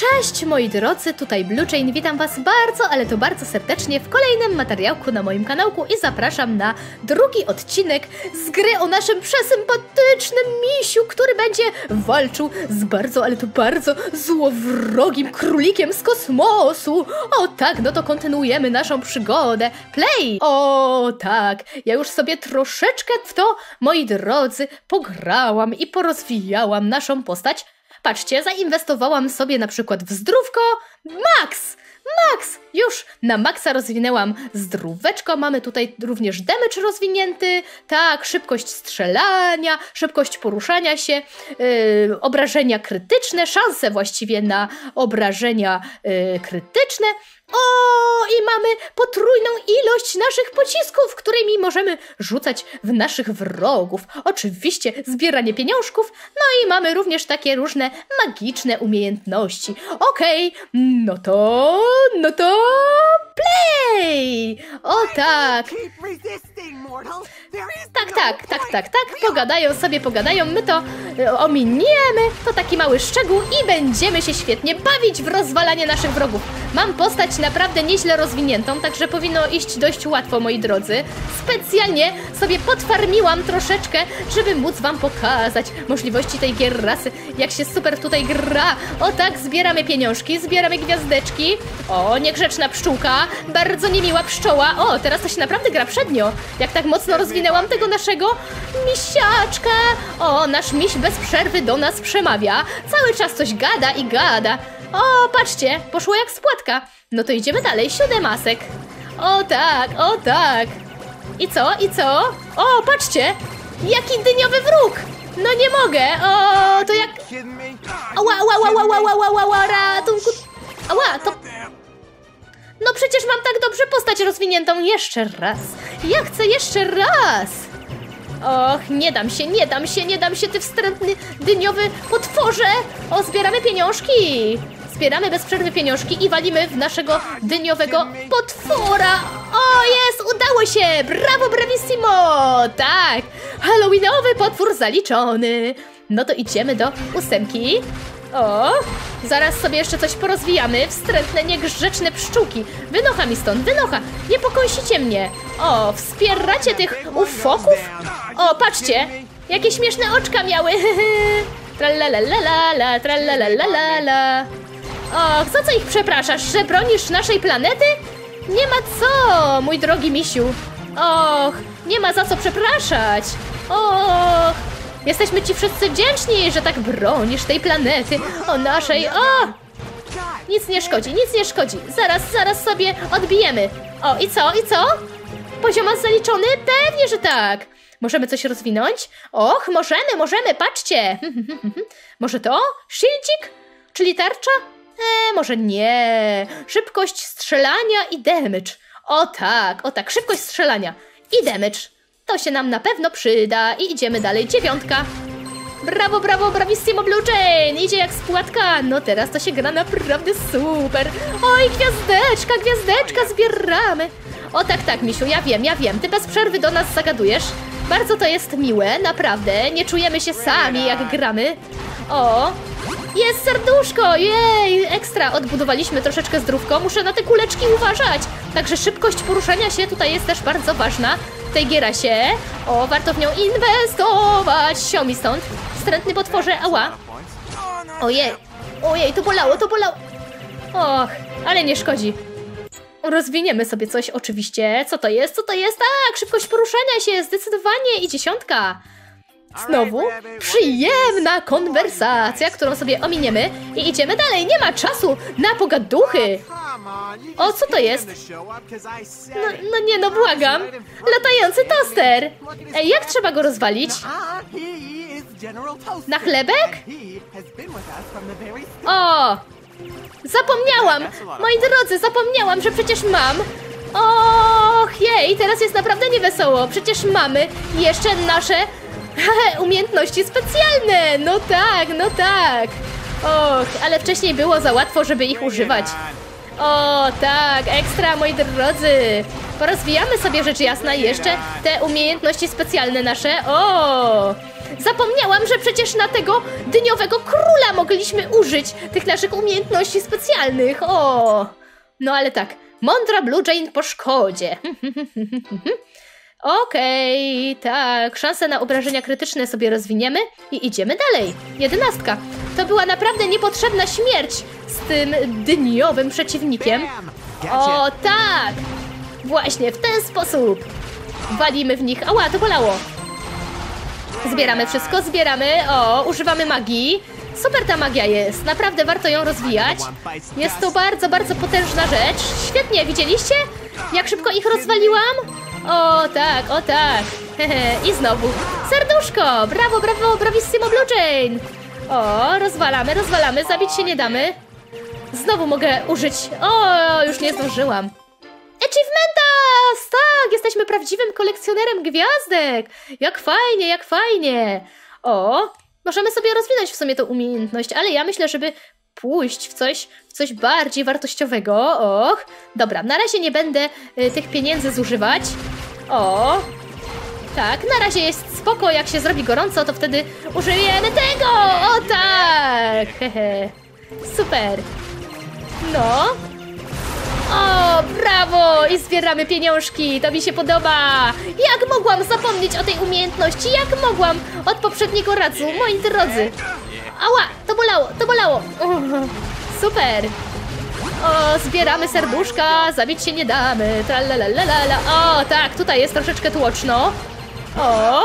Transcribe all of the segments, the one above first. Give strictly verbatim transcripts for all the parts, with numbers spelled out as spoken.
Cześć moi drodzy, tutaj Bluechain, witam was bardzo, ale to bardzo serdecznie w kolejnym materiałku na moim kanałku i zapraszam na drugi odcinek z gry o naszym przesympatycznym misiu, który będzie walczył z bardzo, ale to bardzo złowrogim królikiem z kosmosu. O tak, no to kontynuujemy naszą przygodę. Play! O tak, ja już sobie troszeczkę w to, moi drodzy, pograłam i porozwijałam naszą postać. Patrzcie, zainwestowałam sobie na przykład w zdrówko Max! Max! Już na Maxa rozwinęłam zdróweczko, mamy tutaj również damage rozwinięty, tak, szybkość strzelania, szybkość poruszania się, yy, obrażenia krytyczne, szanse właściwie na obrażenia yy, krytyczne. O, i mamy potrójną ilość naszych pocisków, którymi możemy rzucać w naszych wrogów. Oczywiście zbieranie pieniążków, no i mamy również takie różne magiczne umiejętności. Okej, okay, no to, no to play! O tak! Tak, tak, tak, tak, tak, pogadają sobie, pogadają, my to y, ominiemy, to taki mały szczegół i będziemy się świetnie bawić w rozwalanie naszych wrogów. Mam postać naprawdę nieźle rozwiniętą, także powinno iść dość łatwo, moi drodzy. Specjalnie sobie podfarmiłam troszeczkę, żeby móc wam pokazać możliwości tej gierrasy, jak się super tutaj gra. O tak, zbieramy pieniążki, zbieramy gwiazdeczki. O, niegrzeczna pszczółka, bardzo niemiła pszczoła. O, teraz to się naprawdę gra przednio, jak tak mocno rozwinęłam tego naszego misiaczka. O, nasz miś bez przerwy do nas przemawia, cały czas coś gada i gada. O, patrzcie, poszło jak spłatka. No to idziemy dalej, siódemasek. O tak, o tak. I co, i co? O, patrzcie, jaki dyniowy wróg. No nie mogę, o, to jak... Ała, ała, ała, ała, ała, ała, ała, ratunku. Ała, to... No przecież mam tak dobrze postać rozwiniętą. Jeszcze raz, ja chcę jeszcze raz. Och, nie dam się, nie dam się, nie dam się, ty wstrętny dyniowy potworze. O, zbieramy pieniążki. Zbieramy bez przerwy pieniążki i walimy w naszego dyniowego potwora. O, jest, udało się, brawo, bravissimo. Tak, halloweenowy potwór zaliczony. No to idziemy do ósemki. O, zaraz sobie jeszcze coś porozwijamy. Wstrętne, niegrzeczne pszczółki. Wynocha mi stąd, wynocha. Nie pokąsicie mnie. O, wspieracie tych ufoków? O, patrzcie, jakie śmieszne oczka miały. Tralalalala, tralalalala. Och, za co ich przepraszasz? Że bronisz naszej planety? Nie ma co, mój drogi misiu. Och, nie ma za co przepraszać. Och, jesteśmy ci wszyscy wdzięczni, że tak bronisz tej planety. O naszej, o! Nic nie szkodzi, nic nie szkodzi. Zaraz, zaraz sobie odbijemy. O, i co, i co? Poziom zaliczony? Pewnie, że tak. Możemy coś rozwinąć? Och, możemy, możemy, patrzcie. Może to? Shieldzik? Czyli tarcza? Eee, może nie. Szybkość strzelania i damage. O tak, o tak, szybkość strzelania i damage. To się nam na pewno przyda i idziemy dalej. Dziewiątka. Brawo, brawo, bravissimo Bluechain. Idzie jak spłatka. No teraz to się gra naprawdę super. Oj, gwiazdeczka, gwiazdeczka zbieramy. O tak, tak, misiu, ja wiem, ja wiem. Ty bez przerwy do nas zagadujesz. Bardzo to jest miłe, naprawdę. Nie czujemy się sami, jak gramy. O, jest serduszko, jej, ekstra. Odbudowaliśmy troszeczkę zdrówko. Muszę na te kuleczki uważać. Także szybkość poruszania się tutaj jest też bardzo ważna w tej gierasie. O, warto w nią inwestować. Sio mi stąd. Wstrętny potworze, ała. Ojej, ojej, to bolało, to bolało. Och, ale nie szkodzi. Rozwiniemy sobie coś oczywiście. Co to jest? Co to jest? Tak, szybkość poruszania się, zdecydowanie. I dziesiątka. Znowu przyjemna konwersacja, którą sobie ominiemy i idziemy dalej. Nie ma czasu na pogaduchy. O, co to jest? No, no nie, no błagam. Latający toster. Ej, jak trzeba go rozwalić? Na chlebek? O! Zapomniałam! Moi drodzy, zapomniałam, że przecież mam... Och, jej, teraz jest naprawdę niewesoło. Przecież mamy jeszcze nasze umiejętności specjalne. No tak, no tak. Och, ale wcześniej było za łatwo, żeby ich używać. O, tak, ekstra, moi drodzy. Porozwijamy sobie rzecz jasna jeszcze te umiejętności specjalne nasze. O, Zapomniałam, że przecież na tego dyniowego króla mogliśmy użyć tych naszych umiejętności specjalnych. O! No ale tak, mądra Blue Jane po szkodzie. Okej, okay, tak, szanse na obrażenia krytyczne sobie rozwiniemy i idziemy dalej. Jedenastka. To była naprawdę niepotrzebna śmierć z tym dyniowym przeciwnikiem. O tak! Właśnie w ten sposób. Walimy w nich. Ała, to bolało. Zbieramy wszystko, zbieramy. O, używamy magii. Super ta magia jest, naprawdę warto ją rozwijać. Jest to bardzo, bardzo potężna rzecz. Świetnie, widzieliście? Jak szybko ich rozwaliłam? O tak, o tak. I znowu serduszko. Brawo, brawo, bravissimo Blue Jane. O, rozwalamy, rozwalamy, zabić się nie damy. Znowu mogę użyć. O, już nie zdążyłam. Achievementas! Tak, jesteśmy prawdziwym kolekcjonerem gwiazdek. Jak fajnie, jak fajnie. O, możemy sobie rozwinąć w sumie tę umiejętność, ale ja myślę, żeby pójść w coś, w coś bardziej wartościowego. Och, dobra, na razie nie będę y, tych pieniędzy zużywać. O, tak, na razie jest spoko, jak się zrobi gorąco, to wtedy użyjemy tego! O tak! Hehe. Super. No. O, brawo! I zbieramy pieniążki, to mi się podoba! Jak mogłam zapomnieć o tej umiejętności? Jak mogłam od poprzedniego razu, moi drodzy? Ała, to bolało, to bolało! O, super! O, zbieramy serduszka, zabić się nie damy, tralalalala. O, tak, tutaj jest troszeczkę tłoczno. O!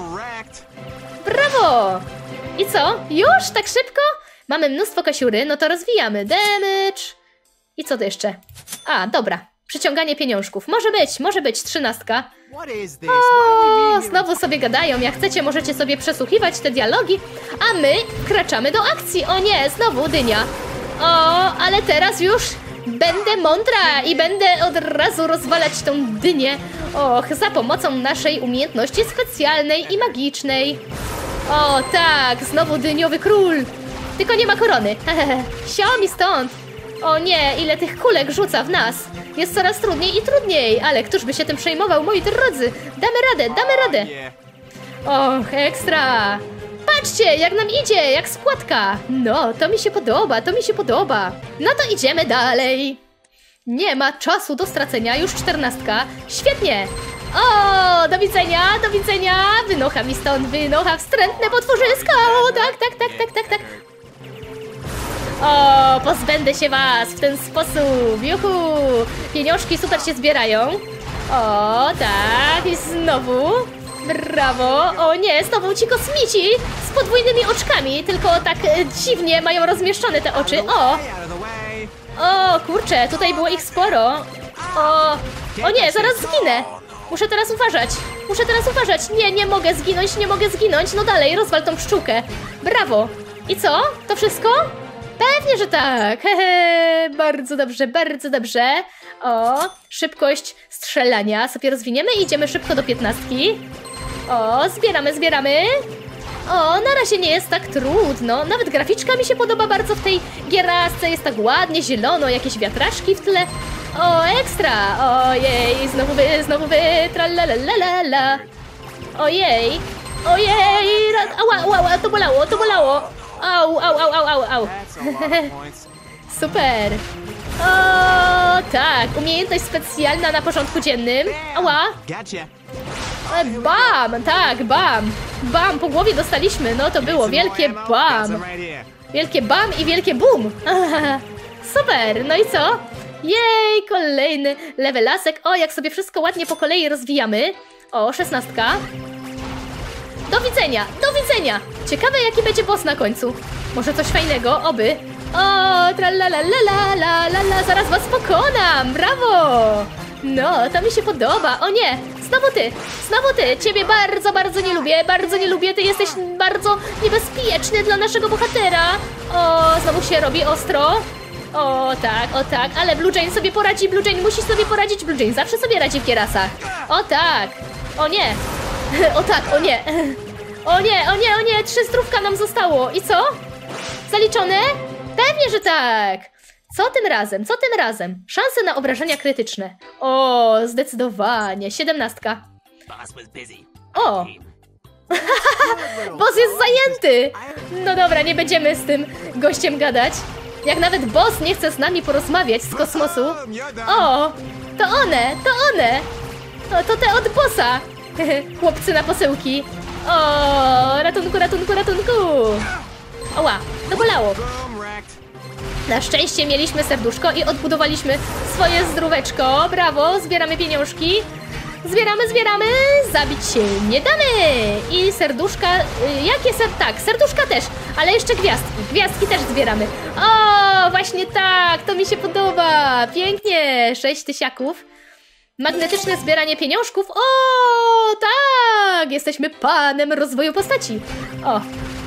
Brawo! I co? Już? Tak szybko? Mamy mnóstwo kasiury, no to rozwijamy. Damage. I co to jeszcze? A, dobra. Przyciąganie pieniążków. Może być, może być. Trzynastka. O, znowu sobie gadają. Jak chcecie, możecie sobie przesłuchiwać te dialogi. A my wkraczamy do akcji. O nie, znowu dynia. O, ale teraz już będę mądra i będę od razu rozwalać tą dynię. Och, za pomocą naszej umiejętności specjalnej i magicznej. O, tak, znowu dyniowy król. Tylko nie ma korony. Siał mi stąd. O nie, ile tych kulek rzuca w nas. Jest coraz trudniej i trudniej, ale któż by się tym przejmował, moi drodzy? Damy radę, damy radę. Och, ekstra. Patrzcie, jak nam idzie, jak spłatka. No, to mi się podoba, to mi się podoba. No to idziemy dalej. Nie ma czasu do stracenia, już czternastka. Świetnie. O, do widzenia, do widzenia. Wynocha mi stąd, wynocha wstrętne potworzysko. O, tak, tak, tak, tak, tak, tak. O, pozbędę się was w ten sposób. Juhu. Pieniążki super się zbierają. O, tak, i znowu. Brawo. O nie, znowu ci kosmici z podwójnymi oczkami, tylko tak e, dziwnie mają rozmieszczone te oczy. O. O, kurczę, tutaj było ich sporo. O, o nie, zaraz zginę. Muszę teraz uważać. Muszę teraz uważać. Nie, nie mogę zginąć, nie mogę zginąć. No dalej, rozwal tą pszczółkę. Brawo. I co? To wszystko? Pewnie, że tak. Hehe, bardzo dobrze, bardzo dobrze. O, szybkość strzelania sobie rozwiniemy i idziemy szybko do piętnastki. O, zbieramy, zbieramy. O, na razie nie jest tak trudno. Nawet graficzka mi się podoba bardzo w tej gierasce. Jest tak ładnie, zielono, jakieś wiatraczki w tle. O, ekstra. Ojej, znowu wy, znowu wy. Tralalalala. Ojej. Ojej. Ała, ała, to bolało, to bolało. Au, au, au, au, au, au. Super. O, tak. Umiejętność specjalna na porządku dziennym. Ała. Bam, tak, bam. Bam, po głowie dostaliśmy. No to było wielkie bam. Wielkie bam i wielkie boom. Super, no i co? Jej, kolejny levelasek. O, jak sobie wszystko ładnie po kolei rozwijamy. O, szesnastka. Do widzenia, do widzenia. Ciekawe, jaki będzie boss na końcu. Może coś fajnego, oby. O, tralalalala, zaraz was pokonam. Brawo. No, to mi się podoba. O nie, znowu ty, znowu ty. Ciebie bardzo, bardzo nie lubię, bardzo nie lubię. Ty jesteś bardzo niebezpieczny dla naszego bohatera. O, znowu się robi ostro. O tak, o tak, ale Blue Jane sobie poradzi. Blue Jane musi sobie poradzić. Blue Jane zawsze sobie radzi w gierasach. O tak, o nie. O tak, o nie. O nie, o nie, o nie, trzy zdrówka nam zostało. I co? Zaliczone? Pewnie, że tak. Co tym razem? Co tym razem? Szanse na obrażenia krytyczne. O, zdecydowanie. Siedemnastka. O. Boss jest zajęty! No dobra, nie będziemy z tym gościem gadać. Jak nawet boss nie chce z nami porozmawiać z kosmosu. O, to one, to one! O, to te od bossa! Chłopcy na posyłki. O, ratunku, ratunku, ratunku! Oła, to bolało. Na szczęście mieliśmy serduszko i odbudowaliśmy swoje zdróweczko. Brawo, zbieramy pieniążki. Zbieramy, zbieramy. Zabić się nie damy. I serduszka, jakie ser... Tak, serduszka też, ale jeszcze gwiazdki. Gwiazdki też zbieramy. O, właśnie tak, to mi się podoba. Pięknie, sześć tysiaków. Magnetyczne zbieranie pieniążków. O, tak, jesteśmy panem rozwoju postaci. O.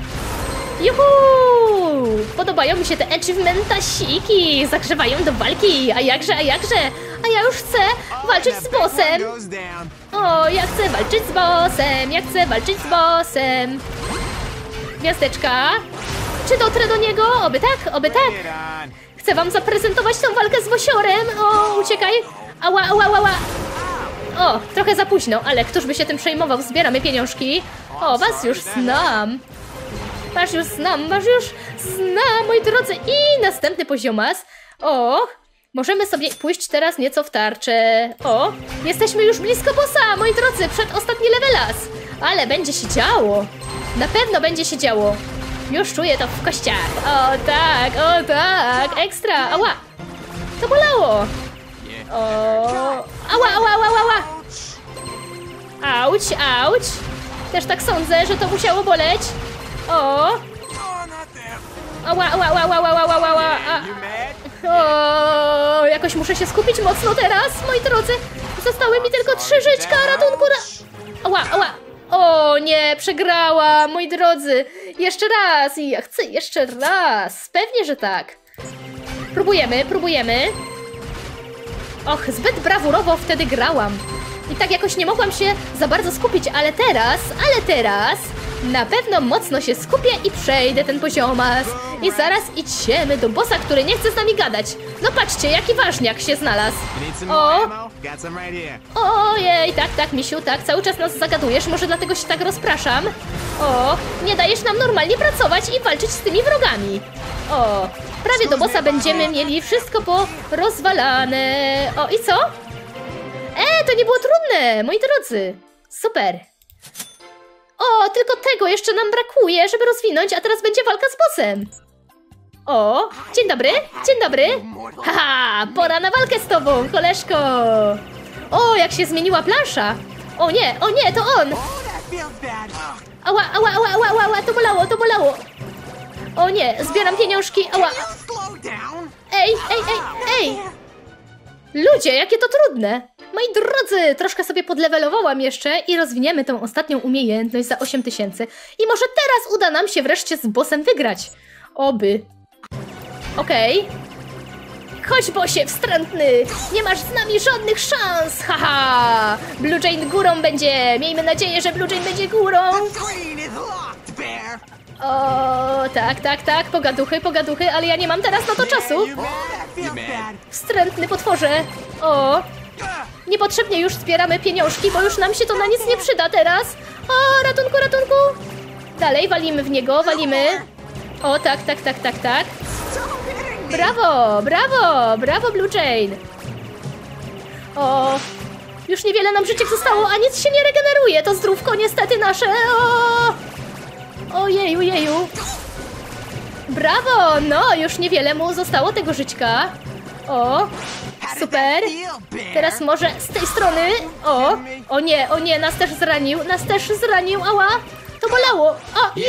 Juhu! Podobają mi się te achievementasiki, zagrzewają do walki, a jakże, a jakże, a ja już chcę walczyć z bossem. O, ja chcę walczyć z bossem, ja chcę walczyć z bossem. Gwiazdeczka. Czy dotrę do niego? Oby tak, oby tak. Chcę wam zaprezentować tą walkę z Wosiorem. O, uciekaj. Ała, ała, ała. O, trochę za późno, ale któż by się tym przejmował? Zbieramy pieniążki. O, was już znam. Was już znam, was już znam, moi drodzy. I następny poziomas. O, możemy sobie pójść teraz nieco w tarczę. O, jesteśmy już blisko bossa, moi drodzy, przed ostatni levelas. Ale będzie się działo. Na pewno będzie się działo. Już czuję to w kościach. O tak, o tak, ekstra. Ała, to bolało. O, ała, ała, ała, ała. Auć, auć. Też tak sądzę, że to musiało boleć. O! Ała, ała, ała, ała, ała, ała, ała. O, jakoś muszę się skupić mocno teraz, moi drodzy. Zostały mi tylko trzy żyćka, ratunku, ra... Ała, ała. O nie, przegrałam, moi drodzy. Jeszcze raz i ja chcę jeszcze raz. Pewnie, że tak. Próbujemy, próbujemy. Och, zbyt brawurowo wtedy grałam. I tak jakoś nie mogłam się za bardzo skupić, ale teraz, ale teraz na pewno mocno się skupię i przejdę ten poziomas. I zaraz idziemy do bossa, który nie chce z nami gadać. No patrzcie, jaki ważniak się znalazł. O! Ojej, tak, tak, misiu, tak, cały czas nas zagadujesz, może dlatego się tak rozpraszam. O, nie dajesz nam normalnie pracować i walczyć z tymi wrogami. O, prawie do bossa będziemy mieli wszystko porozwalane. O, i co? E, to nie było trudne, moi drodzy. Super. O, tylko tego jeszcze nam brakuje, żeby rozwinąć, a teraz będzie walka z bossem. O, dzień dobry, dzień dobry. Haha, pora na walkę z tobą, koleżko. O, jak się zmieniła plansza. O nie, o nie, to on. Ała, ała, ała, ała, ała, ała, to bolało, to bolało. O nie, zbieram pieniążki, ała. Ej, ej, ej, ej. Ludzie, jakie to trudne. Moi drodzy, troszkę sobie podlewelowałam jeszcze i rozwiniemy tą ostatnią umiejętność za osiem tysięcy. I może teraz uda nam się wreszcie z bossem wygrać. Oby. Okej. Okay. Chodź, bossie, wstrętny. Nie masz z nami żadnych szans. Haha. Blue Jane górą będzie. Miejmy nadzieję, że Blue Jane będzie górą. O, tak, tak, tak. Pogaduchy, pogaduchy, ale ja nie mam teraz na to czasu. Wstrętny potworze. O. Niepotrzebnie już zbieramy pieniążki, bo już nam się to na nic nie przyda teraz. O, ratunku, ratunku. Dalej, walimy w niego, walimy. O, tak, tak, tak, tak, tak. Brawo, brawo, brawo, Blue Jane. O, już niewiele nam życiek zostało, a nic się nie regeneruje. To zdrówko niestety nasze. O, ojeju, jeju. Brawo, no, już niewiele mu zostało tego żyćka. O, super. Teraz może z tej strony. O, o nie, o nie, nas też zranił, nas też zranił, ała. To bolało. O, nie.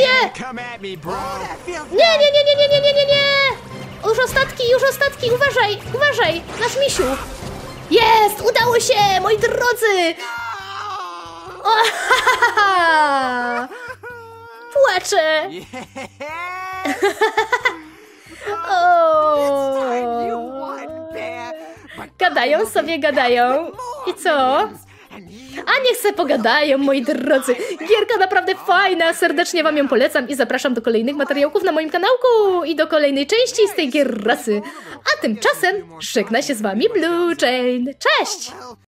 Nie, nie, nie, nie, nie, nie, nie, nie, nie. Już ostatki, już ostatki, uważaj, uważaj, nasz misiu. Jest, udało się, moi drodzy. O, ha, ha, ha. Płaczę. O. Gadają sobie, gadają. I co? A niech se pogadają, moi drodzy. Gierka naprawdę fajna, serdecznie wam ją polecam i zapraszam do kolejnych materiałków na moim kanałku i do kolejnej części z tej gierasy. A tymczasem żegna się z wami Blue Jane. Cześć!